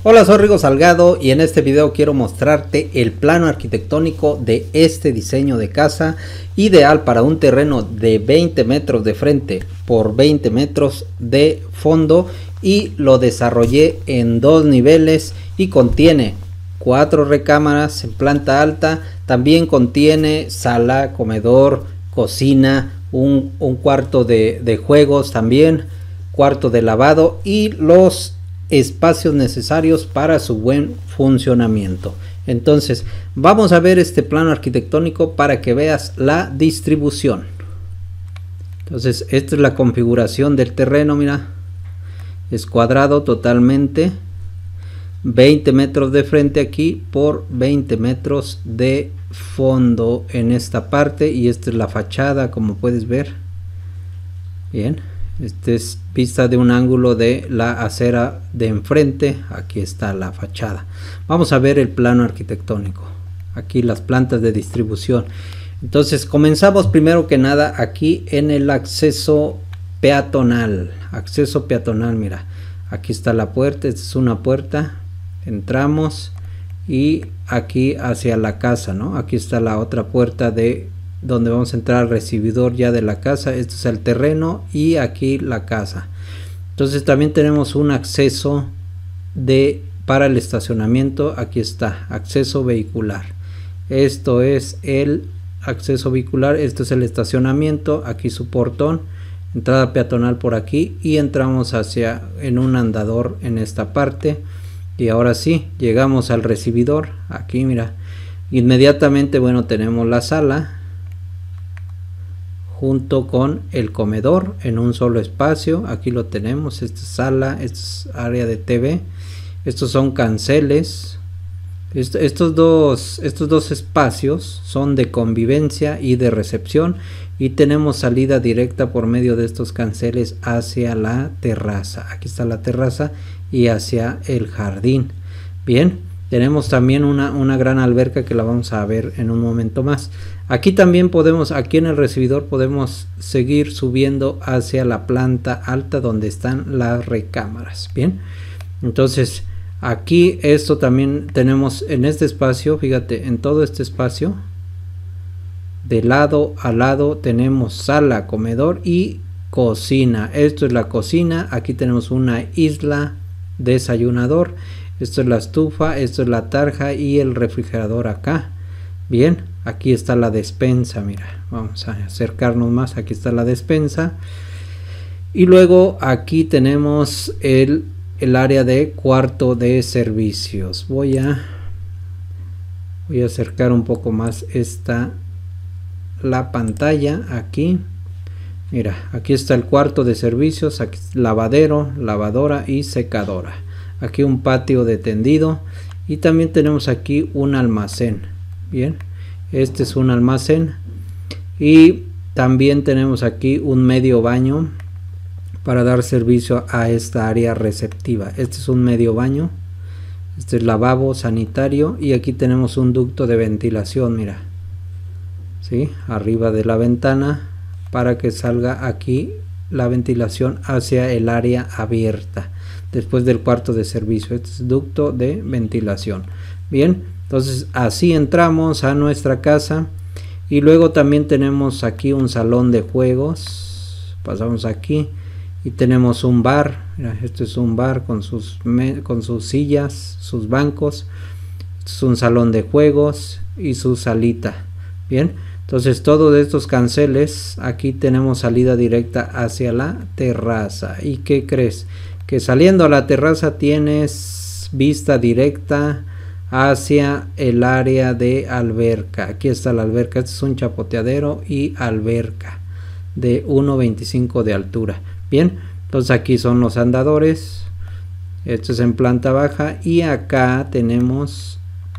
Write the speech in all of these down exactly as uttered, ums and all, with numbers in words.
Hola, soy Rigo Salgado y en este video quiero mostrarte el plano arquitectónico de este diseño de casa, ideal para un terreno de veinte metros de frente por veinte metros de fondo, y lo desarrollé en dos niveles y contiene cuatro recámaras en planta alta. También contiene sala, comedor, cocina, un, un cuarto de, de juegos, también cuarto de lavado y los espacios necesarios para su buen funcionamiento. Entonces vamos a ver este plano arquitectónico para que veas la distribución. Entonces esta es la configuración del terreno. Mira, es cuadrado totalmente, veinte metros de frente aquí por veinte metros de fondo en esta parte, y esta es la fachada, como puedes ver. Bien, esta es vista de un ángulo de la acera de enfrente. Aquí está la fachada. Vamos a ver el plano arquitectónico. Aquí las plantas de distribución. Entonces comenzamos primero que nada aquí en el acceso peatonal. Acceso peatonal, mira. Aquí está la puerta. Esta es una puerta. Entramos y aquí hacia la casa, ¿no? Aquí está la otra puerta de donde vamos a entrar al recibidor ya de la casa. Este es el terreno y aquí la casa. Entonces también tenemos un acceso de para el estacionamiento. Aquí está, acceso vehicular. Esto es el acceso vehicular. Esto es el estacionamiento. Aquí su portón, entrada peatonal por aquí, y entramos hacia en un andador en esta parte. Y ahora sí, llegamos al recibidor. Aquí mira, inmediatamente, bueno, tenemos la sala junto con el comedor en un solo espacio. Aquí lo tenemos, esta es sala, esta es área de T V, estos son canceles. Est estos dos estos dos espacios son de convivencia y de recepción, y tenemos salida directa por medio de estos canceles hacia la terraza. Aquí está la terraza y hacia el jardín. Bien, tenemos también una, una gran alberca que la vamos a ver en un momento más. Aquí también podemos, aquí en el recibidor podemos seguir subiendo hacia la planta alta donde están las recámaras. Bien, entonces aquí esto también tenemos en este espacio. Fíjate, en todo este espacio de lado a lado tenemos sala, comedor y cocina. Esto es la cocina. Aquí tenemos una isla desayunador. Esto es la estufa, esto es la tarja y el refrigerador acá. Bien, aquí está la despensa. Mira, vamos a acercarnos más. Aquí está la despensa. Y luego aquí tenemos el, el área de cuarto de servicios. Voy a, voy a acercar un poco más esta, la pantalla aquí. Mira, aquí está el cuarto de servicios. Aquí lavadero, lavadora y secadora. Aquí un patio de tendido, y también tenemos aquí un almacén. Bien, este es un almacén, y también tenemos aquí un medio baño para dar servicio a esta área receptiva. Este es un medio baño, este es lavabo sanitario, y aquí tenemos un ducto de ventilación. Mira, ¿sí? Arriba de la ventana para que salga aquí la ventilación hacia el área abierta después del cuarto de servicio. Este es ducto de ventilación. Bien, entonces así entramos a nuestra casa. Y luego también tenemos aquí un salón de juegos. Pasamos aquí y tenemos un bar. Mira, este es un bar con sus, con sus sillas, sus bancos. Este es un salón de juegos y su salita. Bien, entonces todos estos canceles, aquí tenemos salida directa hacia la terraza. ¿Y qué crees? Que saliendo a la terraza tienes vista directa hacia el área de alberca. Aquí está la alberca. Este es un chapoteadero y alberca de uno veinticinco de altura. Bien, entonces aquí son los andadores. Esto es en planta baja, y acá tenemos,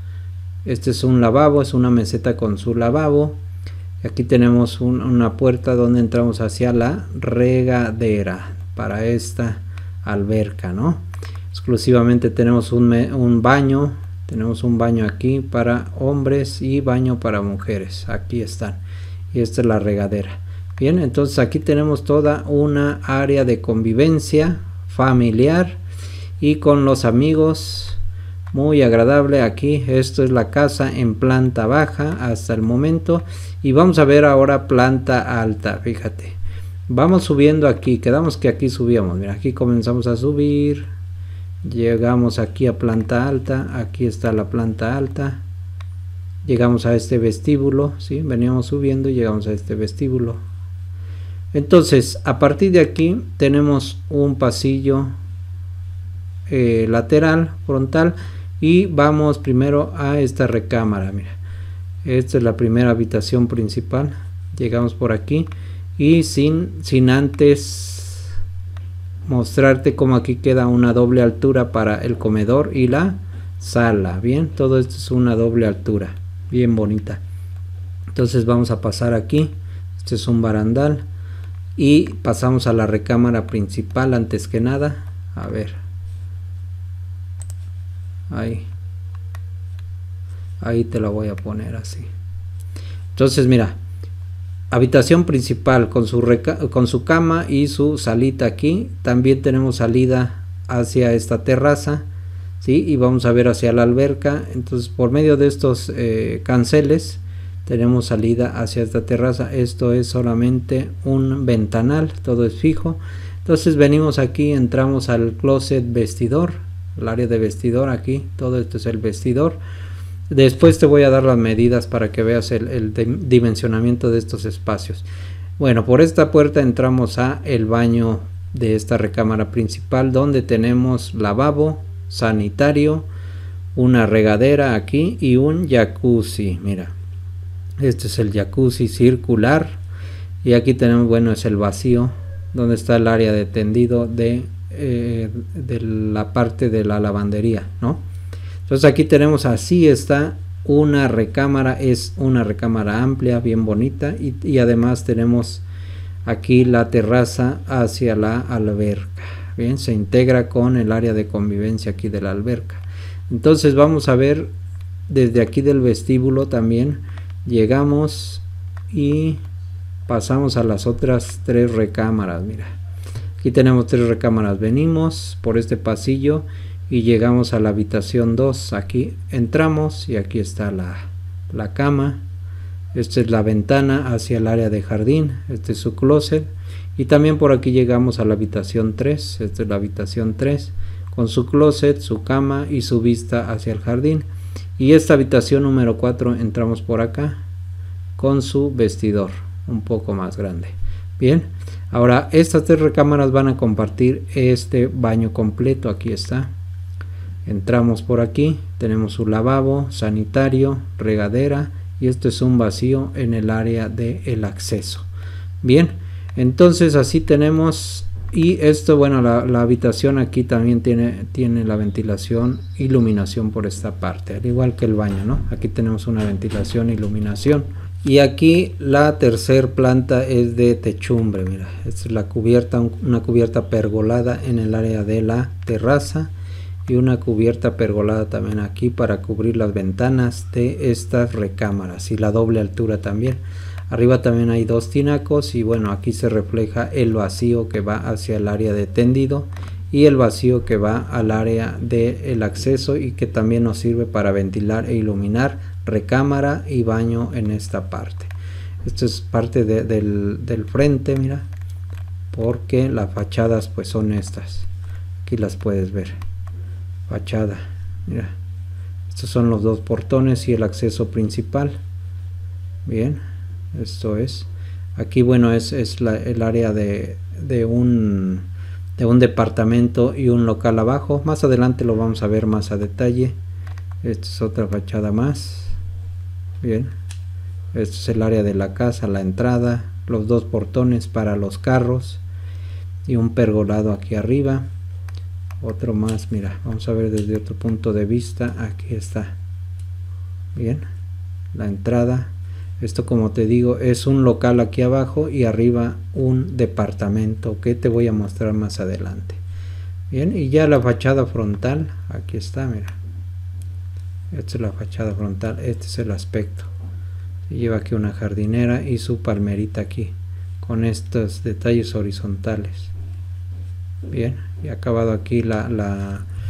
este es un lavabo, es una meseta con su lavabo. Aquí tenemos un, una puerta donde entramos hacia la regadera para esta alberca, ¿no? Exclusivamente tenemos un, un baño. Tenemos un baño aquí para hombres y baño para mujeres. Aquí están. Y esta es la regadera. Bien, entonces aquí tenemos toda una área de convivencia familiar. y con los amigos. Muy agradable aquí. Esto es la casa en planta baja hasta el momento, y vamos a ver ahora planta alta. Fíjate, vamos subiendo aquí, quedamos que aquí subíamos, mira, aquí comenzamos a subir, llegamos aquí a planta alta, aquí está la planta alta, llegamos a este vestíbulo, ¿sí? Veníamos subiendo y llegamos a este vestíbulo. Entonces a partir de aquí tenemos un pasillo eh, lateral, frontal, y vamos primero a esta recámara. Mira, esta es la primera habitación principal. Llegamos por aquí y sin, sin antes mostrarte cómo aquí queda una doble altura para el comedor y la sala. Bien, todo esto es una doble altura bien bonita. Entonces vamos a pasar aquí. Este es un barandal y pasamos a la recámara principal antes que nada. A ver, ahí ahí te la voy a poner así. Entonces mira, habitación principal con su con su cama y su salita aquí. También tenemos salida hacia esta terraza, ¿sí? Y vamos a ver hacia la alberca. Entonces por medio de estos eh, canceles tenemos salida hacia esta terraza. Esto es solamente un ventanal, todo es fijo. Entonces venimos aquí, entramos al closet vestidor, el área de vestidor. Aquí todo esto es el vestidor. Después te voy a dar las medidas para que veas el, el dimensionamiento de estos espacios. Bueno, por esta puerta entramos a el baño de esta recámara principal, donde tenemos lavabo, sanitario, una regadera aquí y un jacuzzi. Mira, este es el jacuzzi circular, y aquí tenemos, bueno, es el vacío donde está el área de tendido de, eh, de la parte de la lavandería, ¿no? Entonces aquí tenemos, así está una recámara. Es una recámara amplia, bien bonita, y, y además tenemos aquí la terraza hacia la alberca. Bien, se integra con el área de convivencia aquí de la alberca. Entonces vamos a ver desde aquí del vestíbulo también. Llegamos y pasamos a las otras tres recámaras. Mira, aquí tenemos tres recámaras. Venimos por este pasillo y llegamos a la habitación dos. Aquí entramos y aquí está la, la cama. Esta es la ventana hacia el área de jardín. Este es su closet. Y también por aquí llegamos a la habitación tres. Esta es la habitación tres con su closet, su cama y su vista hacia el jardín. Y esta habitación número cuatro entramos por acá con su vestidor un poco más grande. Bien, ahora estas tres recámaras van a compartir este baño completo. Aquí está. Entramos por aquí, tenemos su lavabo, sanitario, regadera, y esto es un vacío en el área del acceso. Bien, entonces así tenemos. Y esto, bueno, la, la habitación aquí también tiene, tiene la ventilación, iluminación por esta parte, al igual que el baño, ¿no? Aquí tenemos una ventilación, iluminación. Y aquí la tercer planta es de techumbre. Mira, esta es la cubierta, una cubierta pergolada en el área de la terraza, y una cubierta pergolada también aquí para cubrir las ventanas de estas recámaras, y la doble altura también. Arriba también hay dos tinacos, y bueno, aquí se refleja el vacío que va hacia el área de tendido y el vacío que va al área del acceso, y que también nos sirve para ventilar e iluminar recámara y baño en esta parte. Esto es parte de, del, del frente, mira, porque las fachadas pues son estas. Aquí las puedes ver. Fachada, mira, estos son los dos portones y el acceso principal. Bien, esto es aquí, bueno, es, es la, el área de, de un de un departamento y un local abajo. Más adelante lo vamos a ver más a detalle. Esta es otra fachada más. Bien, esto es el área de la casa, la entrada, los dos portones para los carros y un pergolado aquí arriba. Otro más, mira, vamos a ver desde otro punto de vista. Aquí está. Bien, la entrada. Esto, como te digo, es un local aquí abajo y arriba un departamento que te voy a mostrar más adelante. Bien, y ya la fachada frontal, aquí está, mira. Esta es la fachada frontal, este es el aspecto. Se lleva aquí una jardinera y su palmerita aquí, con estos detalles horizontales. Bien, y acabado aquí la, la,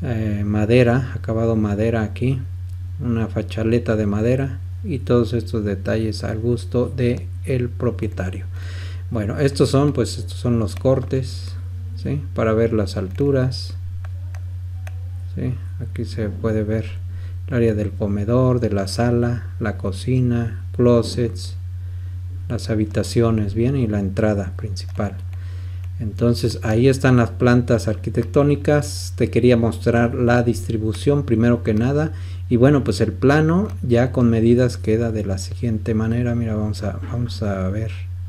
eh, madera, acabado madera aquí, una fachaleta de madera y todos estos detalles al gusto de el propietario. Bueno, estos son pues estos son los cortes, ¿sí? Para ver las alturas, ¿sí? Aquí se puede ver el área del comedor, de la sala, la cocina, closets, las habitaciones, bien, y la entrada principal. Entonces ahí están las plantas arquitectónicas. Te quería mostrar la distribución primero que nada, y bueno, pues el plano ya con medidas queda de la siguiente manera. Mira, vamos a vamos a ver.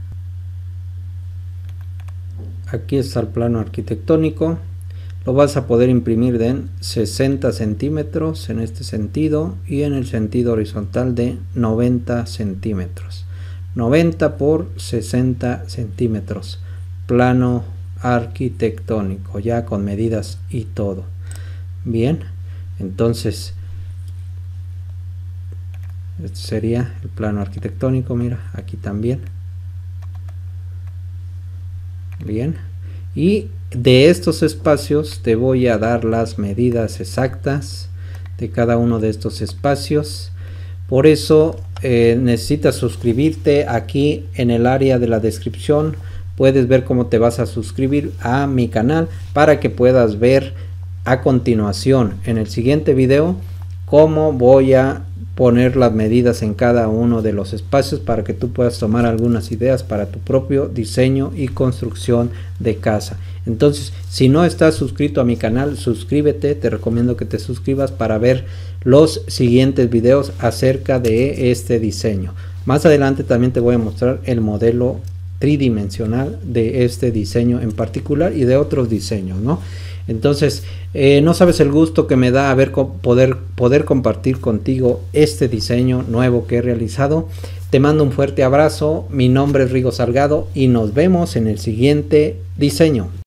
Aquí está el plano arquitectónico. Lo vas a poder imprimir de sesenta centímetros en este sentido, y en el sentido horizontal de noventa centímetros, noventa por sesenta centímetros, plano arquitectónico ya con medidas y todo. Bien, entonces este sería el plano arquitectónico. Mira, aquí también. Bien, y de estos espacios te voy a dar las medidas exactas de cada uno de estos espacios. Por eso eh, necesitas suscribirte. Aquí en el área de la descripción puedes ver cómo te vas a suscribir a mi canal para que puedas ver a continuación en el siguiente video cómo voy a poner las medidas en cada uno de los espacios, para que tú puedas tomar algunas ideas para tu propio diseño y construcción de casa. Entonces, si no estás suscrito a mi canal, suscríbete. Te recomiendo que te suscribas para ver los siguientes videos acerca de este diseño. Más adelante también te voy a mostrar el modelo tridimensional de este diseño en particular y de otros diseños, ¿no? Entonces, eh, no sabes el gusto que me da haber poder, poder compartir contigo este diseño nuevo que he realizado. Te mando un fuerte abrazo. Mi nombre es Rigo Salgado y nos vemos en el siguiente diseño.